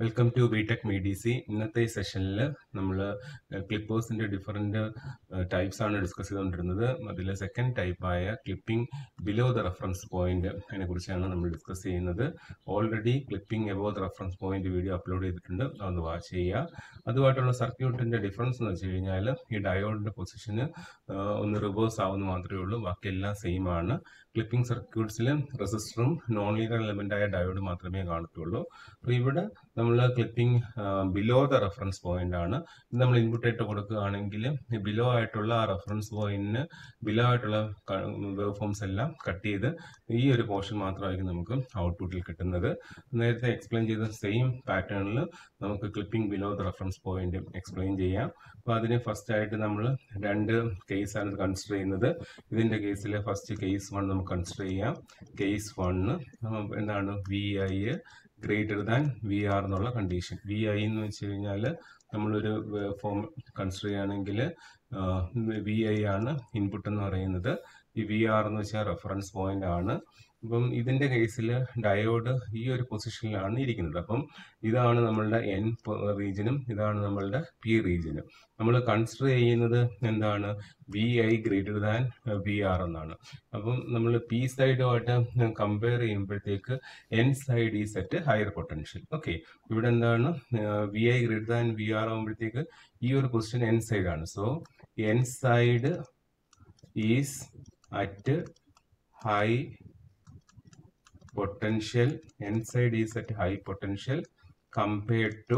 Welcome to BTech MEDC. ഇന്നത്തെ ഈ സെഷനിൽ നമ്മൾ ക്ലിപ്പേഴ്സിൻ്റെ ഡിഫറെൻറ്റ് ടൈപ്സ് ആണ് ഡിസ്കസ് ചെയ്തുകൊണ്ടിരുന്നത്. അതിൽ സെക്കൻഡ് ടൈപ്പായ clipping below the reference point അതിനെ കുറിച്ചാണ് നമ്മൾ ഡിസ്കസ് ചെയ്യുന്നത്. Already clipping above the reference point video upload ചെയ്തിട്ടുണ്ട്, അതൊന്ന് വാച്ച് ചെയ്യുക. അതുമായിട്ടുള്ള സർക്യൂട്ടിൻ്റെ ഡിഫറൻസ് എന്ന് വെച്ച് കഴിഞ്ഞാൽ ഈ ഡയോഡിൻ്റെ പൊസിഷന് ഒന്ന് റിവേഴ്സ് ആവുന്ന മാത്രമേ ഉള്ളൂ, ബാക്കിയെല്ലാം സെയിം ആണ്. ക്ലിപ്പിംഗ് സർക്യൂട്ട്സിൽ റെസിസ്റ്ററും നോൺ ലീനിയർ എലമെൻ്റായ ഡയോഡ് മാത്രമേ കാണത്തുള്ളൂ. അപ്പോൾ ഇവിടെ നമ്മൾ clipping below the reference point ആണ്. നമ്മൾ ഇൻപുട്ട് ആയിട്ട് കൊടുക്കുകയാണെങ്കിൽ ബിലോ ആയിട്ടുള്ള ആ റെഫറൻസ് പോയിന്റിന് ബിലോ ആയിട്ടുള്ള വേവ് ഫോംസ് എല്ലാം കട്ട് ചെയ്ത് ഈ ഒരു പോർഷൻ മാത്രമായിരിക്കും നമുക്ക് ഔട്ട്പുട്ടിൽ കിട്ടുന്നത്. നേരത്തെ എക്സ്പ്ലെയിൻ ചെയ്ത സെയിം പാറ്റേണിൽ നമുക്ക് clipping below the reference point explain ചെയ്യാം. അപ്പോൾ അതിന് ഫസ്റ്റ് ആയിട്ട് നമ്മൾ രണ്ട് കേസാണ് കൺസിഡർ ചെയ്യുന്നത്. ഇതിൻ്റെ കേസിൽ ഫസ്റ്റ് കേസ് 1 നമുക്ക് കൺസിഡർ ചെയ്യാം. കേസ് 1 എന്താണ്? VI ഗ്രേറ്റർ ദാൻ VR എന്നുള്ള കണ്ടീഷൻ. VI എന്ന് വെച്ച് കഴിഞ്ഞാൽ നമ്മളൊരു ഫോം കൺസിഡർ ചെയ്യുകയാണെങ്കിൽ VI ആണ് ഇൻപുട്ട് എന്ന് പറയുന്നത്. ഈ VR എന്ന് വെച്ചാൽ റെഫറൻസ് പോയിന്റ് ആണ്. അപ്പം ഇതിൻ്റെ കേസിൽ ഡയോഡ് ഈ ഒരു പൊസിഷനിലാണ് ഇരിക്കുന്നത്. അപ്പം ഇതാണ് നമ്മളുടെ N റീജിയനും ഇതാണ് നമ്മളുടെ P റീജിയനും. നമ്മൾ കൺസിഡർ ചെയ്യുന്നത് എന്താണ്? VI ഗ്രേറ്റർ ദാൻ VR എന്നാണ്. അപ്പം നമ്മൾ P സൈഡുമായിട്ട് കമ്പയർ ചെയ്യുമ്പോഴത്തേക്ക് N side is at higher potential. Okay, ഇവിടെ എന്താണ്? VI ഗ്രേറ്റർ ദാൻ VR ആകുമ്പോഴത്തേക്ക് ഈ ഒരു പൊസിഷൻ N സൈഡാണ്. So N side is at high potential. N side is at high potential compared to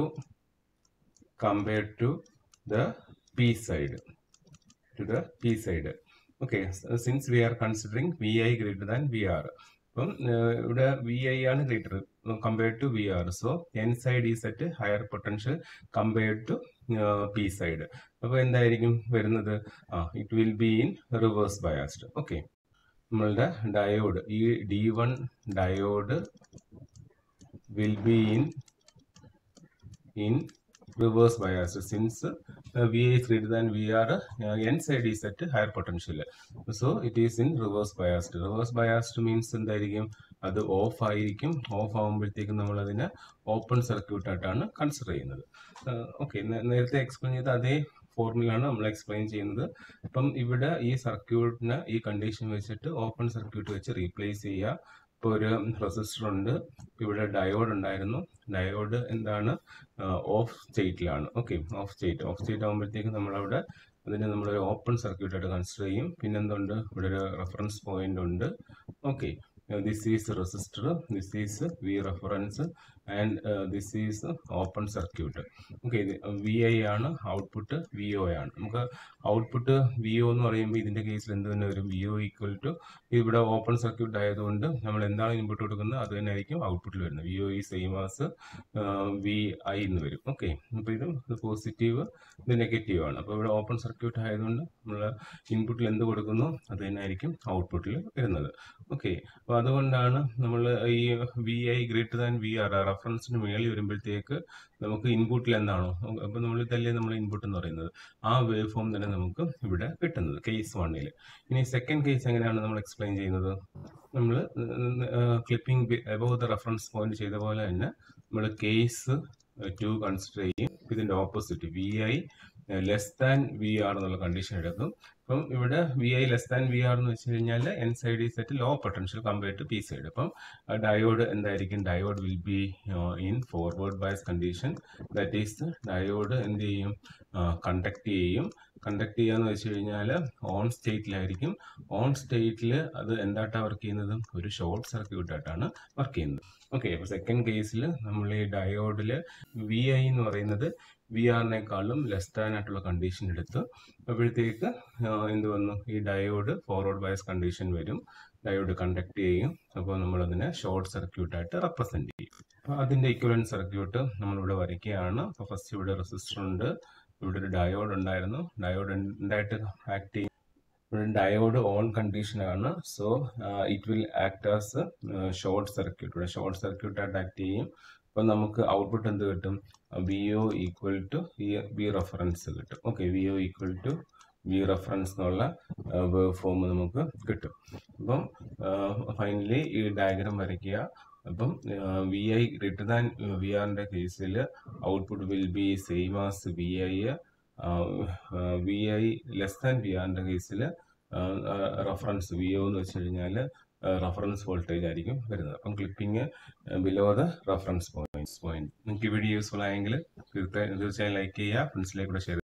the P side. Okay, so since we are considering VI greater than VR, അപ്പം ഇവിടെ VI ആണ് greater compared to VR, so N side is at higher potential compared to P side. അപ്പോൾ എന്തായിരിക്കും വരുന്നത്? it will be in reverse biased. Okay, നമ്മളുടെ diode ഈ D1 diode will be in reverse bias since VI is greater than VR, N side is at higher potential, so it is in reverse biased. Reverse biased means എന്തായിരിക്കും? അത് of ആയിരിക്കും. Of ആകുമ്പോഴത്തേക്കും നമ്മൾ അതിനെ open circuit ആയിട്ടാണ് consider ചെയ്യുന്നത്. Okay, നേരത്തെ explain ചെയ്ത അതേ ഫോർമുലയാണ് നമ്മൾ എക്സ്പ്ലെയിൻ ചെയ്യുന്നത്. അപ്പം ഇവിടെ ഈ സർക്യൂട്ടിന് ഈ കണ്ടീഷൻ വെച്ചിട്ട് ഓപ്പൺ സർക്യൂട്ട് വെച്ച് റീപ്ലേസ് ചെയ്യുക. ഇപ്പോൾ ഒരു റെസിസ്റ്റർ ഉണ്ട്, ഇവിടെ ഡയോഡ് ഉണ്ടായിരുന്നു. ഡയോഡ് എന്താണ്? ഓഫ് സ്റ്റേറ്റിലാണ്. ഓക്കെ, ഓഫ് സ്റ്റേറ്റ് ആകുമ്പോഴത്തേക്കും നമ്മളവിടെ അതിനെ നമ്മളൊരു ഓപ്പൺ സർക്യൂട്ടായിട്ട് കൺസിഡർ ചെയ്യും. പിന്നെന്തുണ്ട്? ഇവിടെ ഒരു റെഫറൻസ് പോയിന്റ് ഉണ്ട്. Okay, this is resistor, this is V reference, and this is open circuit. Okay, VI ആണ്, ഔട്ട്പുട്ട് VO ആണ്. നമുക്ക് ഔട്ട്പുട്ട് VO എന്ന് പറയുമ്പോൾ ഇതിൻ്റെ കേസിൽ എന്ത് തന്നെ വരും? VO ഈക്വൽ ടു ഇവിടെ ഓപ്പൺ സർക്യൂട്ട് ആയതുകൊണ്ട് നമ്മൾ എന്താണ് ഇൻപുട്ട് കൊടുക്കുന്നത് അത് തന്നെ ആയിരിക്കും ഔട്ട്പുട്ടിൽ വരുന്നത്. VO ഈ സെയിം ആസ് VI എന്ന് വരും. ഓക്കെ, അപ്പോൾ ഇത് പോസിറ്റീവ്, ഇത് നെഗറ്റീവ് ആണ്. അപ്പോൾ ഇവിടെ ഓപ്പൺ സർക്യൂട്ട് ആയതുകൊണ്ട് നമ്മൾ ഇൻപുട്ടിൽ എന്ത് കൊടുക്കുന്നു അത് തന്നെ ആയിരിക്കും ഔട്ട്പുട്ടിൽ വരുന്നത്. ഓക്കെ, അപ്പോൾ അതുകൊണ്ടാണ് നമ്മൾ ഈ VI ഗ്രേറ്റർ ദാൻ VR റെഫറൻസിന് മേളിൽ വരുമ്പോഴത്തേക്ക് നമുക്ക് ഇൻപുട്ടിൽ എന്താണോ, അപ്പോൾ നമ്മൾ ഇതല്ലേ നമ്മൾ ഇൻപുട്ട് എന്ന് പറയുന്നത്, ആ വേവ് ഫോം തന്നെ നമുക്ക് ഇവിടെ കിട്ടുന്നത് കേസ് 1. ഇനി സെക്കൻഡ് കേസ് എങ്ങനെയാണ് നമ്മൾ എക്സ്പ്ലെയിൻ ചെയ്യുന്നത്? നമ്മൾ clipping above the reference point ചെയ്ത പോലെ തന്നെ നമ്മൾ കേസ് 2 കൺസിഡർ ചെയ്യും. ഇതിൻ്റെ opposite VI less than VR എന്നുള്ള കണ്ടീഷൻ എടുക്കും. അപ്പം ഇവിടെ VI ലെസ് ദാൻ VR എന്ന് വെച്ച് കഴിഞ്ഞാൽ N side is at low potential compared to P side. അപ്പം ഡയോഡ് എന്തായിരിക്കും? Diode will be in forward bias condition. That is diode എന്ത് ചെയ്യും? കണ്ടക്ട് ചെയ്യുക എന്ന് വെച്ച് കഴിഞ്ഞാൽ ഓൺ സ്റ്റേറ്റിലായിരിക്കും. ഓൺ സ്റ്റേറ്റിൽ അത് എന്തായിട്ടാണ് വർക്ക് ചെയ്യുന്നത്? ഒരു ഷോർട്ട് സർക്യൂട്ടായിട്ടാണ് വർക്ക് ചെയ്യുന്നത്. ഓക്കെ, അപ്പോൾ സെക്കൻഡ് കേസിൽ നമ്മൾ ഈ ഡയോഡിൽ VI എന്ന് പറയുന്നത് VR-നേക്കാളും ലെസ് ദാൻ ആയിട്ടുള്ള കണ്ടീഷൻ എടുത്ത് അപ്പോഴത്തേക്ക് എന്ത് വന്നു? ഈ ഡയോഡ് ഫോർവേഡ് ബയസ് കണ്ടീഷൻ വരും. ഡയോഡ് കണ്ടക്ട് ചെയ്യും. അപ്പോൾ നമ്മളതിനെ ഷോർട്ട് സർക്യൂട്ടായിട്ട് റെപ്രസെൻറ്റ് ചെയ്യും. അപ്പോൾ അതിൻ്റെ ഇക്വലൻറ്റ് സർക്യൂട്ട് നമ്മളിവിടെ വരയ്ക്കുകയാണ്. അപ്പോൾ ഫസ്റ്റ് ഇവിടെ റെസിസ്റ്റർ ഉണ്ട്, ഇവിടെ ഒരു ഡയോഡ് ഉണ്ടായിരുന്നു. ഡയോഡ് എന്തായിട്ട് ആക്ട് ചെയ്യും? ഇവിടെ ഡയോഡ് ഓൺ കണ്ടീഷനാണ്. So it will act as short circuit. ഇവിടെ ഷോർട്ട് സർക്യൂട്ടായിട്ട് ആക്ട് ചെയ്യും. അപ്പം നമുക്ക് ഔട്ട്പുട്ട് എന്ത് കിട്ടും? VO equal to V reference കിട്ടും. Okay, VO equal to V reference എന്നുള്ള വേവ് ഫോം നമുക്ക് കിട്ടും. അപ്പം ഫൈനലി ഈ ഡയഗ്രാം വരയ്ക്കുക. അപ്പം V I greater than V ആറിന്റെ കേസിൽ output will be same as V I. V I less than V ആറിന്റെ കേസിൽ റഫറൻസ് വി ഒ എന്ന് വെച്ച് കഴിഞ്ഞാൽ റഫറൻസ് വോൾട്ടേജ് ആയിരിക്കും വരുന്നത്. അപ്പം clipping below the reference point. നിങ്ങൾക്ക് ഈ വീഡിയോ യൂസ്ഫുൾ ആയെങ്കിൽ തീർച്ചയായും ലൈക്ക് ചെയ്യുക, ഫ്രണ്ട്സിലേക്ക് കൂടെ ഷെയർ